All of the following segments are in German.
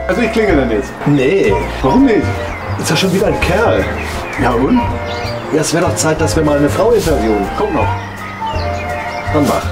Also ich klingel dann jetzt. Nee. Warum nicht? Ist ja schon wieder ein Kerl. Ja und? Ja, es wäre doch Zeit, dass wir mal eine Frau interviewen. Kommt noch. Dann mach.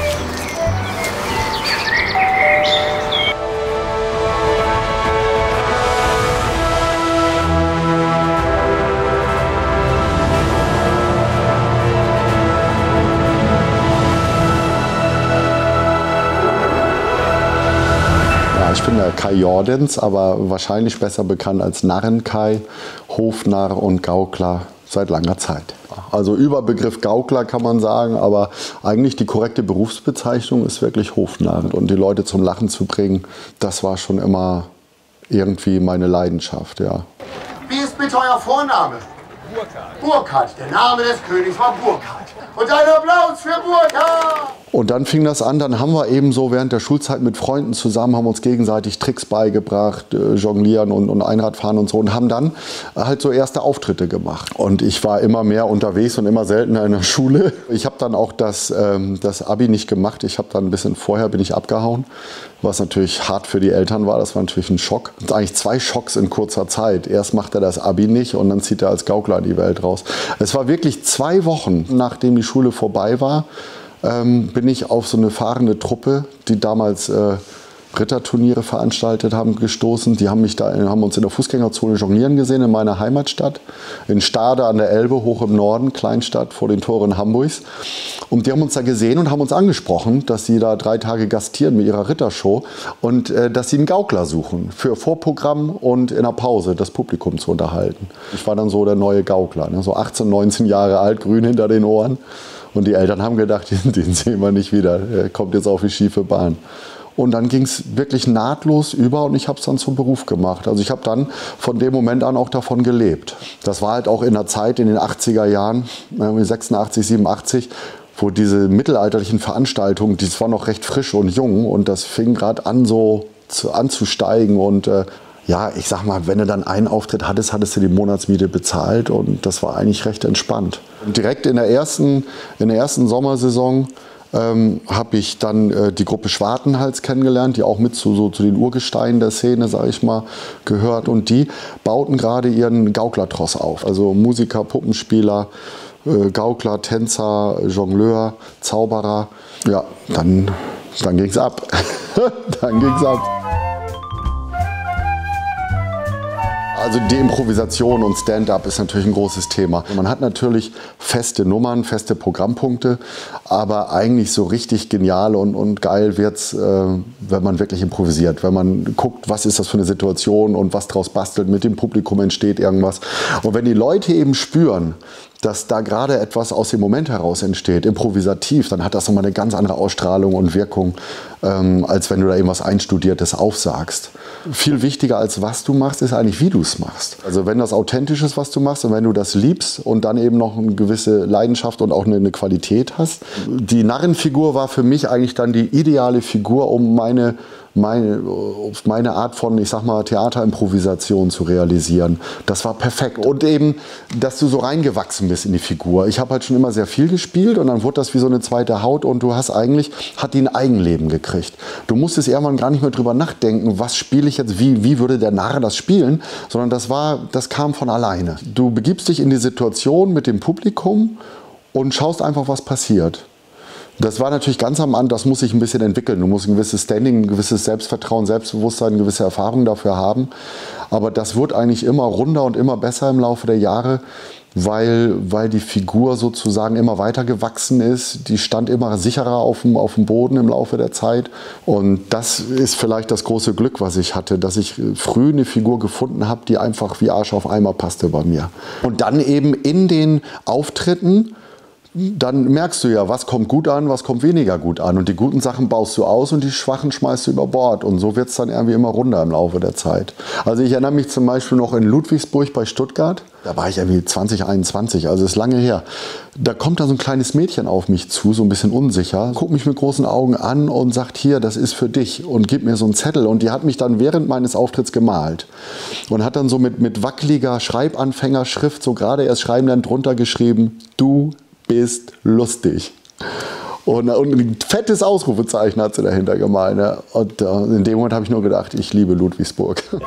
Ich bin der Kai Jordens, aber wahrscheinlich besser bekannt als Narren-Kai, Hofnarr und Gaukler seit langer Zeit. Also Überbegriff Gaukler kann man sagen, aber eigentlich die korrekte Berufsbezeichnung ist wirklich Hofnarr. Und die Leute zum Lachen zu bringen, das war schon immer irgendwie meine Leidenschaft, ja. Wie ist bitte euer Vorname? Burkhard. Burkhard, der Name des Königs war Burkhard. Und ein Applaus für Burkhard! Und dann fing das an, dann haben wir eben so während der Schulzeit mit Freunden zusammen, haben uns gegenseitig Tricks beigebracht, Jonglieren und Einradfahren und so und haben dann halt so erste Auftritte gemacht. Und ich war immer mehr unterwegs und immer seltener in der Schule. Ich habe dann auch das Abi nicht gemacht, ich habe dann ein bisschen vorher bin ich abgehauen, was natürlich hart für die Eltern war, das war natürlich ein Schock. Und eigentlich 2 Schocks in kurzer Zeit. Erst macht er das Abi nicht und dann zieht er als Gaukler in die Welt raus. Es war wirklich 2 Wochen, nachdem die Schule vorbei war, bin ich auf so eine fahrende Truppe, die damals Ritterturniere veranstaltet haben, gestoßen. Die haben uns in der Fußgängerzone jonglieren gesehen in meiner Heimatstadt, in Stade an der Elbe, hoch im Norden, Kleinstadt vor den Toren Hamburgs. Und die haben uns da gesehen und haben uns angesprochen, dass sie da 3 Tage gastieren mit ihrer Rittershow und dass sie einen Gaukler suchen für Vorprogramm und in der Pause das Publikum zu unterhalten. Ich war dann so der neue Gaukler, ne? So 18, 19 Jahre alt, grün hinter den Ohren. Und die Eltern haben gedacht, den sehen wir nicht wieder, er kommt jetzt auf die schiefe Bahn. Und dann ging es wirklich nahtlos über und ich habe es dann zum Beruf gemacht. Also ich habe dann von dem Moment an auch davon gelebt. Das war halt auch in der Zeit, in den 80er Jahren, 86, 87, wo diese mittelalterlichen Veranstaltungen, das war noch recht frisch und jung und das fing gerade an so anzusteigen und ja, ich sag mal, wenn du dann einen Auftritt hattest, hattest du die Monatsmiete bezahlt und das war eigentlich recht entspannt. Und direkt in der ersten Sommersaison habe ich dann die Gruppe Schwartenhals kennengelernt, die auch mit zu den Urgesteinen der Szene, sage ich mal, gehört. Und die bauten gerade ihren Gauklertross auf. Also Musiker, Puppenspieler, Gaukler, Tänzer, Jongleur, Zauberer. Ja, dann ging's ab. Dann ging's ab. Also die Improvisation und Stand-up ist natürlich ein großes Thema. Man hat natürlich feste Nummern, feste Programmpunkte, aber eigentlich so richtig genial und geil wird's, wenn man wirklich improvisiert. Wenn man guckt, was ist das für eine Situation und was draus bastelt, mit dem Publikum entsteht irgendwas. Und wenn die Leute eben spüren, dass da gerade etwas aus dem Moment heraus entsteht, improvisativ, dann hat das nochmal eine ganz andere Ausstrahlung und Wirkung, als wenn du da eben was Einstudiertes aufsagst. Viel wichtiger als was du machst, ist eigentlich, wie du es machst. Also wenn das authentisch ist, was du machst und wenn du das liebst und dann eben noch eine gewisse Leidenschaft und auch eine Qualität hast. Die Narrenfigur war für mich eigentlich dann die ideale Figur, um meine Art von, ich sag mal, Theaterimprovisation zu realisieren. Das war perfekt. Und eben, dass du so reingewachsen bist in die Figur. Ich habe halt schon immer sehr viel gespielt und dann wurde das wie so eine zweite Haut und hat die ein Eigenleben gekriegt. Du musstest irgendwann gar nicht mehr drüber nachdenken, was spiele ich jetzt, wie würde der Narr das spielen, sondern das kam von alleine. Du begibst dich in die Situation mit dem Publikum und schaust einfach, was passiert. Das war natürlich ganz am Anfang, das muss sich ein bisschen entwickeln. Du musst ein gewisses Standing, ein gewisses Selbstvertrauen, Selbstbewusstsein, eine gewisse Erfahrung dafür haben. Aber das wird eigentlich immer runder und immer besser im Laufe der Jahre, weil die Figur sozusagen immer weiter gewachsen ist. Die stand immer sicherer auf dem Boden im Laufe der Zeit. Und das ist vielleicht das große Glück, was ich hatte, dass ich früh eine Figur gefunden habe, die einfach wie Arsch auf Eimer passte bei mir. Und dann eben in den Auftritten, dann merkst du ja, was kommt gut an, was kommt weniger gut an. Und die guten Sachen baust du aus und die schwachen schmeißt du über Bord. Und so wird es dann irgendwie immer runder im Laufe der Zeit. Also ich erinnere mich zum Beispiel noch in Ludwigsburg bei Stuttgart. Da war ich irgendwie 20, 21, also ist lange her. Da kommt da so ein kleines Mädchen auf mich zu, so ein bisschen unsicher, guckt mich mit großen Augen an und sagt, hier, das ist für dich, und gibt mir so einen Zettel. Und die hat mich dann während meines Auftritts gemalt und hat dann so mit wackeliger Schreibanfängerschrift so gerade erst schreiben dann drunter geschrieben, du bist lustig. Und ein fettes Ausrufezeichen hat sie dahinter gemalt. Ne? Und in dem Moment habe ich nur gedacht, ich liebe Ludwigsburg. Dann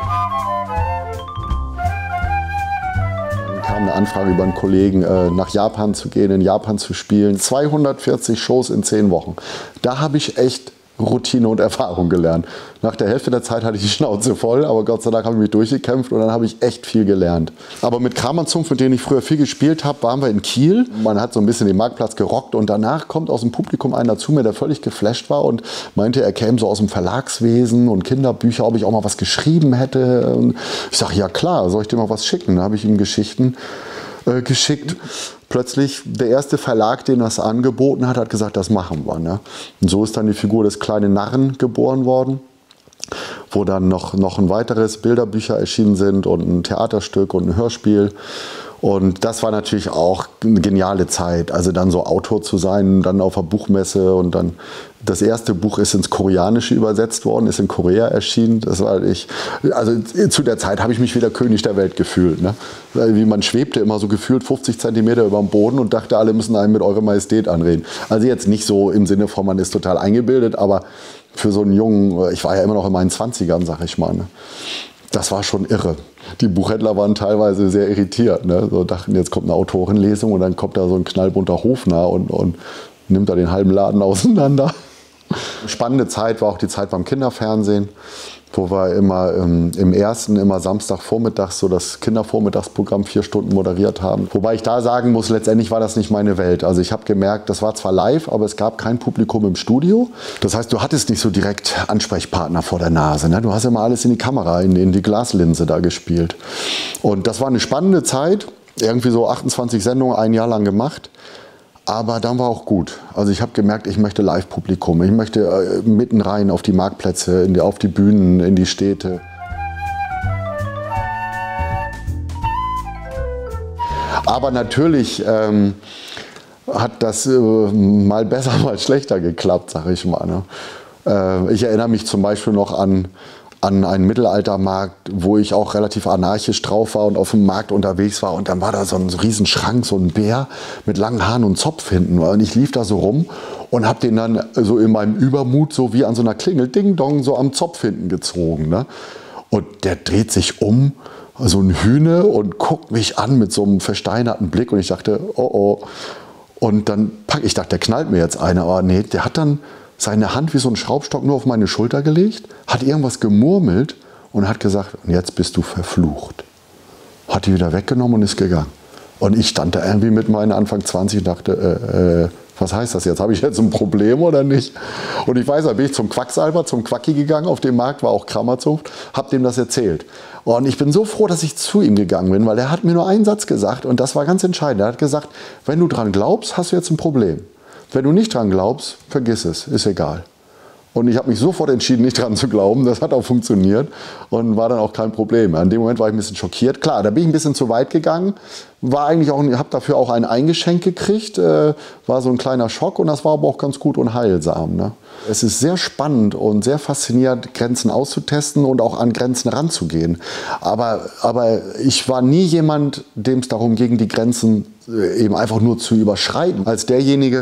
kam eine Anfrage über einen Kollegen, nach Japan zu gehen, in Japan zu spielen. 240 Shows in 10 Wochen. Da habe ich echt Routine und Erfahrung gelernt. Nach der Hälfte der Zeit hatte ich die Schnauze voll, aber Gott sei Dank habe ich mich durchgekämpft und dann habe ich echt viel gelernt. Aber mit Kramer und Zunft, mit denen ich früher viel gespielt habe, waren wir in Kiel. Man hat so ein bisschen den Marktplatz gerockt und danach kommt aus dem Publikum einer zu mir, der völlig geflasht war und meinte, er käme so aus dem Verlagswesen und Kinderbücher, ob ich auch mal was geschrieben hätte. Und ich sage, ja klar, soll ich dir mal was schicken? Da habe ich ihm Geschichten geschickt. Plötzlich der erste Verlag, den das angeboten hat, hat gesagt, das machen wir. Ne? Und so ist dann die Figur des kleinen Narren geboren worden, wo dann noch ein weiteres Bilderbücher erschienen sind und ein Theaterstück und ein Hörspiel. Und das war natürlich auch eine geniale Zeit, also dann so Autor zu sein, dann auf der Buchmesse und dann das erste Buch ist ins Koreanische übersetzt worden, ist in Korea erschienen. Das war also zu der Zeit habe ich mich wie der König der Welt gefühlt. Ne? Wie man schwebte immer so gefühlt 50 Zentimeter über dem Boden und dachte, alle müssen einen mit Eure Majestät anreden. Also jetzt nicht so im Sinne von, man ist total eingebildet, aber für so einen Jungen, ich war ja immer noch in meinen 20ern, sag ich mal. Ne? Das war schon irre. Die Buchhändler waren teilweise sehr irritiert. Ne? So dachten, jetzt kommt eine Autorenlesung und dann kommt da so ein knallbunter Hofnarr und nimmt da den halben Laden auseinander. Spannende Zeit war auch die Zeit beim Kinderfernsehen, wo wir immer im ersten immer Samstagvormittags so das Kindervormittagsprogramm 4 Stunden moderiert haben. Wobei ich da sagen muss, letztendlich war das nicht meine Welt. Also ich habe gemerkt, das war zwar live, aber es gab kein Publikum im Studio. Das heißt, du hattest nicht so direkt Ansprechpartner vor der Nase. Ne? Du hast immer alles in die Kamera, in die Glaslinse da gespielt. Und das war eine spannende Zeit. Irgendwie so 28 Sendungen, ein Jahr lang gemacht. Aber dann war auch gut. Also ich habe gemerkt, ich möchte Live-Publikum. Ich möchte mitten rein auf die Marktplätze, auf die Bühnen, in die Städte. Aber natürlich hat das mal besser, mal schlechter geklappt, sag ich mal. Ne? Ich erinnere mich zum Beispiel noch an einen Mittelaltermarkt, wo ich auch relativ anarchisch drauf war und auf dem Markt unterwegs war. Und dann war da so ein Riesenschrank, so ein Bär mit langen Haaren und Zopf hinten. Und ich lief da so rum und habe den dann so in meinem Übermut so wie an so einer Klingel, Ding Dong, so am Zopf hinten gezogen. Ne? Und der dreht sich um, so ein Hühne, und guckt mich an mit so einem versteinerten Blick. Und ich dachte, oh oh. Und dann ich dachte, der knallt mir jetzt eine. Aber nee, der hat dann seine Hand wie so ein Schraubstock nur auf meine Schulter gelegt, hat irgendwas gemurmelt und hat gesagt, jetzt bist du verflucht. Hat die wieder weggenommen und ist gegangen. Und ich stand da irgendwie mit meinen Anfang 20 und dachte, was heißt das jetzt? Habe ich jetzt ein Problem oder nicht? Und ich weiß, da bin ich zum Quacksalber, zum Quacki gegangen, auf dem Markt war auch Kramerzunft, habe dem das erzählt. Und ich bin so froh, dass ich zu ihm gegangen bin, weil er hat mir nur einen Satz gesagt und das war ganz entscheidend. Er hat gesagt, wenn du dran glaubst, hast du jetzt ein Problem. Wenn du nicht dran glaubst, vergiss es, ist egal. Und ich habe mich sofort entschieden, nicht dran zu glauben. Das hat auch funktioniert und war dann auch kein Problem. In dem Moment war ich ein bisschen schockiert. Klar, da bin ich ein bisschen zu weit gegangen. Habe dafür auch ein Eingeschenk gekriegt. War so ein kleiner Schock und das war aber auch ganz gut und heilsam. Ne? Es ist sehr spannend und sehr faszinierend, Grenzen auszutesten und auch an Grenzen ranzugehen. Aber ich war nie jemand, dem es darum ging, die Grenzen eben einfach nur zu überschreiten. Als derjenige,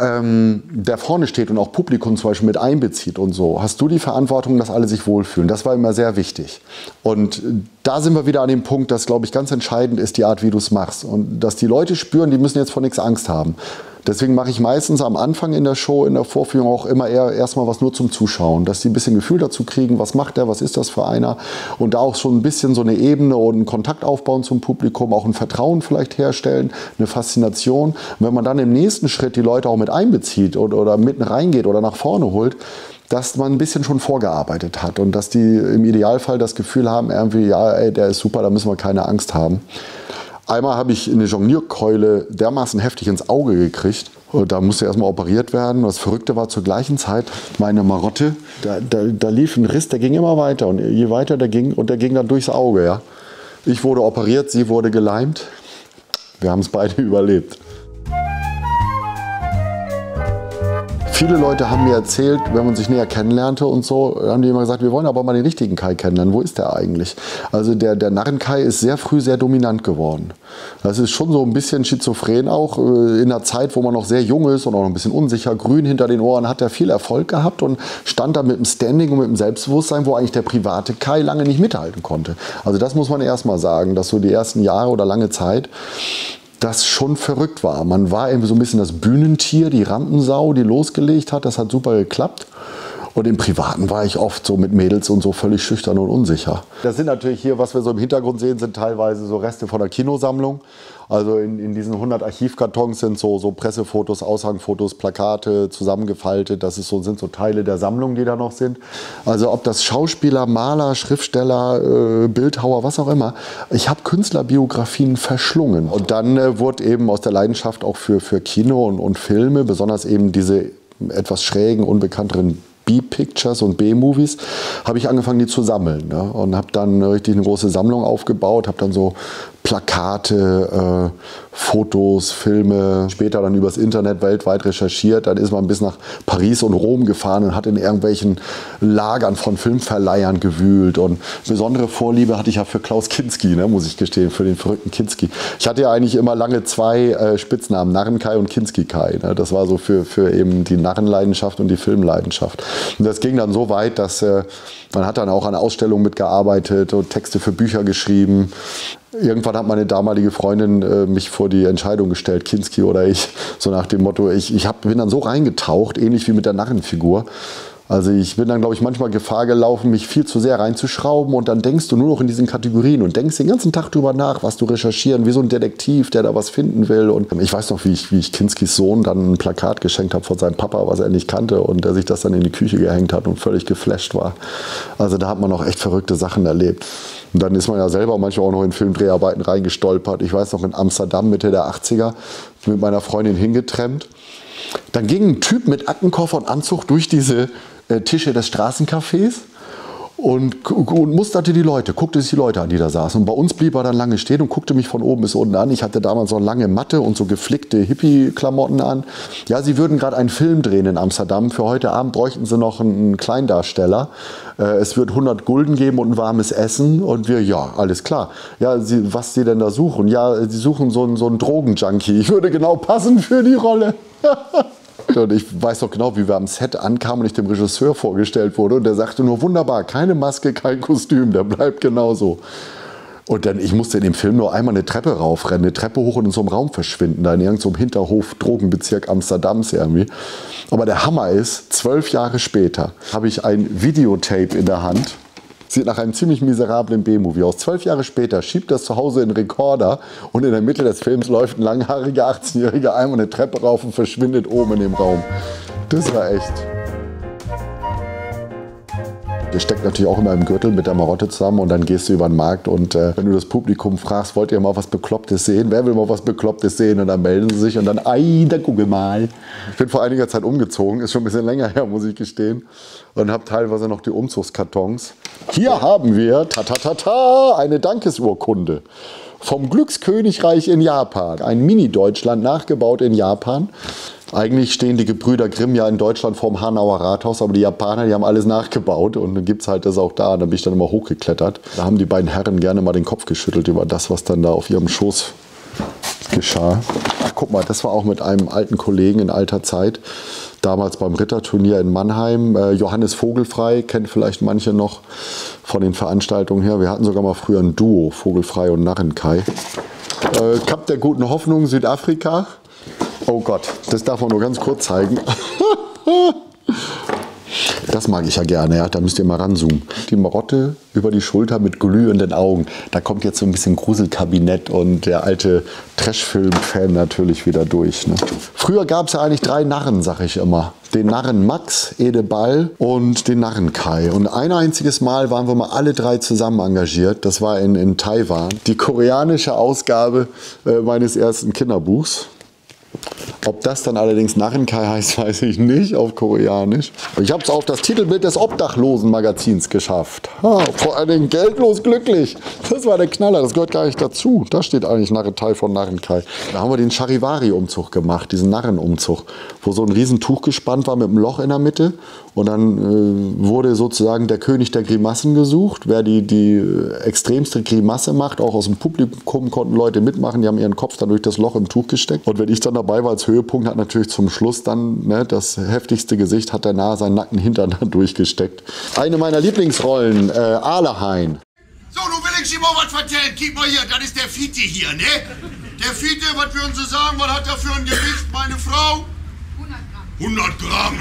der vorne steht und auch Publikum zum Beispiel mit einbezieht und so, hast du die Verantwortung, dass alle sich wohlfühlen. Das war immer sehr wichtig. Und da sind wir wieder an dem Punkt, dass, glaube ich, ganz entscheidend ist die Art, wie du es machst. Und dass die Leute spüren, die müssen jetzt vor nichts Angst haben. Deswegen mache ich meistens am Anfang in der Show, in der Vorführung auch immer eher erstmal was nur zum Zuschauen, dass die ein bisschen Gefühl dazu kriegen, was macht der, was ist das für einer, und da auch schon ein bisschen so eine Ebene und einen Kontakt aufbauen zum Publikum, auch ein Vertrauen vielleicht herstellen, eine Faszination. Und wenn man dann im nächsten Schritt die Leute auch mit einbezieht oder mitten reingeht oder nach vorne holt, dass man ein bisschen schon vorgearbeitet hat und dass die im Idealfall das Gefühl haben, irgendwie, ja, ey, der ist super, da müssen wir keine Angst haben. Einmal habe ich eine Jonglierkeule dermaßen heftig ins Auge gekriegt. Da musste erstmal operiert werden. Das Verrückte war zur gleichen Zeit meine Marotte. Da lief ein Riss, der ging immer weiter. Und je weiter der ging, und der ging dann durchs Auge. Ja. Ich wurde operiert, sie wurde geleimt. Wir haben es beide überlebt. Viele Leute haben mir erzählt, wenn man sich näher kennenlernte und so, haben die immer gesagt, wir wollen aber mal den richtigen Kai kennenlernen. Wo ist der eigentlich? Also der Narren-Kai ist sehr früh sehr dominant geworden. Das ist schon so ein bisschen schizophren auch. In einer Zeit, wo man noch sehr jung ist und auch noch ein bisschen unsicher, grün hinter den Ohren, hat er viel Erfolg gehabt und stand da mit dem Standing und mit dem Selbstbewusstsein, wo eigentlich der private Kai lange nicht mithalten konnte. Also das muss man erst mal sagen, dass so die ersten Jahre oder lange Zeit das schon verrückt war. Man war eben so ein bisschen das Bühnentier, die Rampensau, die losgelegt hat. Das hat super geklappt. Und im Privaten war ich oft so mit Mädels und so völlig schüchtern und unsicher. Das sind natürlich hier, was wir so im Hintergrund sehen, sind teilweise so Reste von der Kinosammlung. Also in diesen 100 Archivkartons sind so Pressefotos, Aushangfotos, Plakate zusammengefaltet. Das sind so Teile der Sammlung, die da noch sind. Also ob das Schauspieler, Maler, Schriftsteller, Bildhauer, was auch immer. Ich habe Künstlerbiografien verschlungen. Und dann wurde eben aus der Leidenschaft auch für Kino und Filme, besonders eben diese etwas schrägen, unbekannteren B-Pictures und B-Movies, habe ich angefangen, die zu sammeln. Ne? Und habe dann richtig eine große Sammlung aufgebaut, habe dann so Plakate, Fotos, Filme, später dann übers Internet weltweit recherchiert. Dann ist man bis nach Paris und Rom gefahren und hat in irgendwelchen Lagern von Filmverleihern gewühlt. Und besondere Vorliebe hatte ich ja für Klaus Kinski, ne, muss ich gestehen, für den verrückten Kinski. Ich hatte ja eigentlich immer lange zwei Spitznamen, Narren-Kai und Kinski-Kai. Ne? Das war so für eben die Narrenleidenschaft und die Filmleidenschaft. Und das ging dann so weit, dass man hat dann auch an Ausstellungen mitgearbeitet und Texte für Bücher geschrieben. Irgendwann hat meine damalige Freundin mich vor die Entscheidung gestellt, Kinski oder ich, so nach dem Motto, bin dann so reingetaucht, ähnlich wie mit der Narrenfigur. Also ich bin dann, glaube ich, manchmal Gefahr gelaufen, mich viel zu sehr reinzuschrauben und dann denkst du nur noch in diesen Kategorien und denkst den ganzen Tag drüber nach, was du recherchieren, wie so ein Detektiv, der da was finden will. Und ich weiß noch, wie ich Kinskis Sohn dann ein Plakat geschenkt habe von seinem Papa, was er nicht kannte und der sich das dann in die Küche gehängt hat und völlig geflasht war. Also da hat man auch echt verrückte Sachen erlebt. Und dann ist man ja selber manchmal auch noch in Filmdreharbeiten reingestolpert. Ich weiß noch, in Amsterdam Mitte der 80er mit meiner Freundin hingetrennt. Dann ging ein Typ mit Aktenkoffer und Anzug durch diese Tische des Straßencafés und musterte die Leute, guckte sich die Leute an, die da saßen. Und bei uns blieb er dann lange stehen und guckte mich von oben bis unten an. Ich hatte damals so lange Matte und so geflickte Hippie-Klamotten an. Ja, sie würden gerade einen Film drehen in Amsterdam. Für heute Abend bräuchten sie noch einen Kleindarsteller. Es wird 100 Gulden geben und ein warmes Essen. Und wir, ja, alles klar. Ja, was sie denn da suchen? Ja, sie suchen so einen Drogenjunkie. Ich würde genau passen für die Rolle. Und ich weiß noch genau, wie wir am Set ankamen und ich dem Regisseur vorgestellt wurde. Und der sagte nur, wunderbar, keine Maske, kein Kostüm, der bleibt genauso. Und dann, ich musste in dem Film nur einmal eine Treppe raufrennen, eine Treppe hoch und in so einem Raum verschwinden, da in irgendeinem Hinterhof, Drogenbezirk Amsterdams irgendwie. Aber der Hammer ist, 12 Jahre später habe ich ein Videotape in der Hand. Sieht nach einem ziemlich miserablen B-Movie aus. 12 Jahre später schiebt das zu Hause in den Rekorder und in der Mitte des Films läuft ein langhaariger 18-Jähriger einmal eine Treppe rauf und verschwindet oben in dem Raum. Das war echt. Der steckt natürlich auch immer im Gürtel mit der Marotte zusammen und dann gehst du über den Markt und wenn du das Publikum fragst, wollt ihr mal was Beklopptes sehen? Wer will mal was Beklopptes sehen? Und dann melden sie sich und dann, ei, da gucke mal. Ich bin vor einiger Zeit umgezogen, ist schon ein bisschen länger her, muss ich gestehen. Und habe teilweise noch die Umzugskartons. Hier haben wir, eine Dankesurkunde vom Glückskönigreich in Japan. Ein Mini-Deutschland nachgebaut in Japan. Eigentlich stehen die Gebrüder Grimm ja in Deutschland vorm Hanauer Rathaus, aber die Japaner, die haben alles nachgebaut und dann gibt es halt das auch da. Und dann bin ich dann immer hochgeklettert. Da haben die beiden Herren gerne mal den Kopf geschüttelt über das, was dann da auf ihrem Schoß geschah. Ach, guck mal, das war auch mit einem alten Kollegen in alter Zeit. Damals beim Ritterturnier in Mannheim. Johannes Vogelfrey, kennt vielleicht manche noch von den Veranstaltungen her. Wir hatten sogar mal früher ein Duo, Vogelfrey und Narren-Kai. Kap der guten Hoffnung, Südafrika. Oh Gott, das darf man nur ganz kurz zeigen. Das mag ich ja gerne, ja. Da müsst ihr mal ranzoomen. Die Marotte über die Schulter mit glühenden Augen. Da kommt jetzt so ein bisschen Gruselkabinett und der alte Trashfilm-Fan natürlich wieder durch. Ne? Früher gab es ja eigentlich 3 Narren, sag ich immer. Den Narren Max, Ede Ball und den Narren Kai. Und ein einziges Mal waren wir mal alle 3 zusammen engagiert. Das war in Taiwan. Die koreanische Ausgabe meines ersten Kinderbuchs. Ob das dann allerdings Narrenkai heißt, weiß ich nicht auf Koreanisch. Ich habe es auf das Titelbild des Obdachlosen-Magazins geschafft. Vor allen Dingen geldlos glücklich. Das war der Knaller, das gehört gar nicht dazu. Da steht eigentlich Narrentai von Narrenkai. Da haben wir den Charivari-Umzug gemacht, diesen Narrenumzug, wo so ein Riesentuch gespannt war mit einem Loch in der Mitte. Und dann wurde sozusagen der König der Grimassen gesucht, wer die extremste Grimasse macht. Auch aus dem Publikum konnten Leute mitmachen, die haben ihren Kopf dann durch das Loch im Tuch gesteckt. Und wenn ich dann dabei war als Höhepunkt, hat natürlich zum Schluss dann das heftigste Gesicht, hat der Narr seinen nackten Hintern dann durchgesteckt. Eine meiner Lieblingsrollen, Ahlehain. So, nun will ich dir mal was erzählen. Gib mal hier, das ist der Fiete hier, ne? Der Fiete, was wir uns so sagen, was hat er für ein Gewicht, meine Frau? 100 Gramm.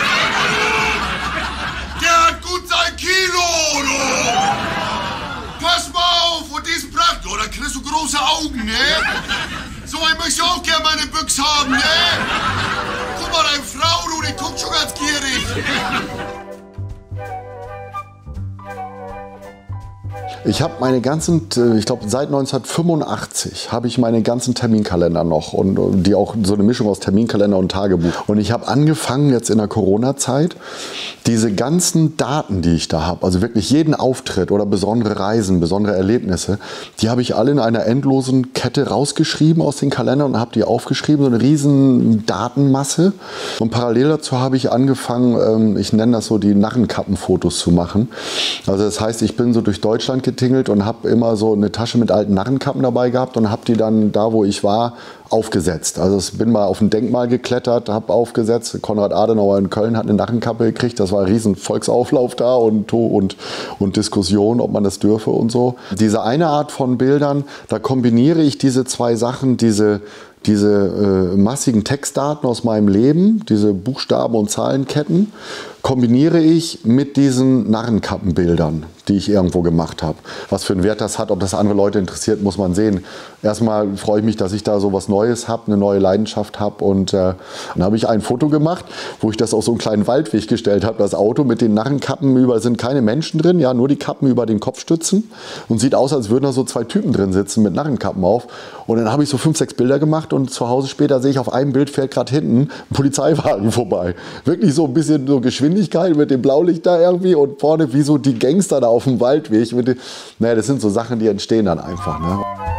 Der hat gut sein Kilo, du. Pass mal auf, und die ist praktisch. Oh, da kriegst du große Augen, ne? So ein möchte ich auch gerne meine Büchse haben, ne? Guck mal, deine Frau, du, die guckt schon ganz gierig. Ich habe meine ganzen, ich glaube seit 1985 habe ich meine ganzen Terminkalender noch und die auch so eine Mischung aus Terminkalender und Tagebuch. Und ich habe angefangen jetzt in der Corona-Zeit, diese ganzen Daten, die ich da habe, also wirklich jeden Auftritt oder besondere Reisen, besondere Erlebnisse, die habe ich alle in einer endlosen Kette rausgeschrieben aus den Kalendern und habe die aufgeschrieben, so eine riesen Datenmasse. Und parallel dazu habe ich angefangen, ich nenne das so, die Narrenkappenfotos zu machen. Also das heißt, ich bin so durch Deutschland getingelt und habe immer so eine Tasche mit alten Narrenkappen dabei gehabt und habe die dann da, wo ich war, aufgesetzt. Also ich bin mal auf ein Denkmal geklettert, habe aufgesetzt. Konrad Adenauer in Köln hat eine Narrenkappe gekriegt. Das war ein riesen Volksauflauf da und Diskussion, ob man das dürfe und so. Diese eine Art von Bildern, da kombiniere ich diese zwei Sachen, diese massigen Textdaten aus meinem Leben, diese Buchstaben- und Zahlenketten, kombiniere ich mit diesen Narrenkappenbildern, die ich irgendwo gemacht habe. Was für einen Wert das hat, ob das andere Leute interessiert, muss man sehen. Erstmal freue ich mich, dass ich da so was Neues habe, eine neue Leidenschaft habe. Und dann habe ich ein Foto gemacht, wo ich das auf so einen kleinen Waldweg gestellt habe. Das Auto mit den Narrenkappen, überall sind keine Menschen drin, ja, nur die Kappen über den Kopfstützen. Und sieht aus, als würden da so zwei Typen drin sitzen mit Narrenkappen auf. Und dann habe ich so 5, 6 Bilder gemacht und zu Hause später sehe ich auf einem Bild, fährt gerade hinten ein Polizeiwagen vorbei. Wirklich so ein bisschen so Geschwindigkeit mit dem Blaulicht da irgendwie und vorne wie so die Gangster da auf dem Waldweg. Naja, das sind so Sachen, die entstehen dann einfach. Ne?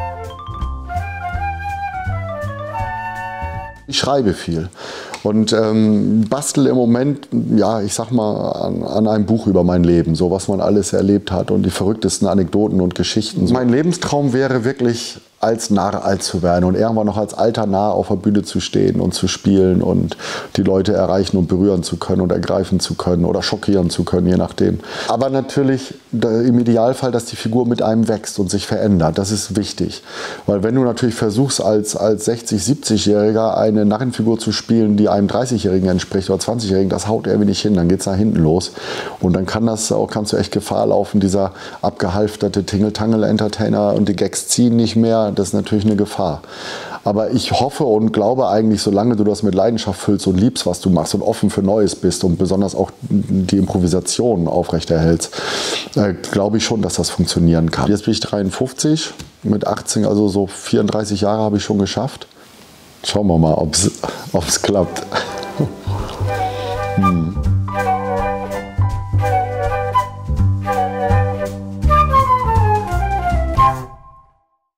Ich schreibe viel und bastel im Moment, ja, ich sag mal, an einem Buch über mein Leben, so was man alles erlebt hat und die verrücktesten Anekdoten und Geschichten. Mein Lebenstraum wäre wirklich, als Narr alt zu werden und irgendwann noch als alter Narr auf der Bühne zu stehen und zu spielen und die Leute erreichen und berühren zu können und ergreifen zu können oder schockieren zu können, je nachdem. Aber natürlich im Idealfall, dass die Figur mit einem wächst und sich verändert. Das ist wichtig. Weil wenn du natürlich versuchst, als 60-, 70-Jähriger eine Narrenfigur zu spielen, die einem 30-Jährigen entspricht oder 20-Jährigen, das haut irgendwie nicht hin. Dann geht es nach hinten los. Und dann kannst du echt Gefahr laufen, dieser abgehalfterte Tingle-Tangle-Entertainer und die Gags ziehen nicht mehr. Das ist natürlich eine Gefahr. Aber ich hoffe und glaube eigentlich, solange du das mit Leidenschaft füllst und liebst, was du machst und offen für Neues bist und besonders auch die Improvisation aufrechterhältst, glaube ich schon, dass das funktionieren kann. Jetzt bin ich 53, mit 18, also so 34 Jahre habe ich schon geschafft. Schauen wir mal, ob es klappt.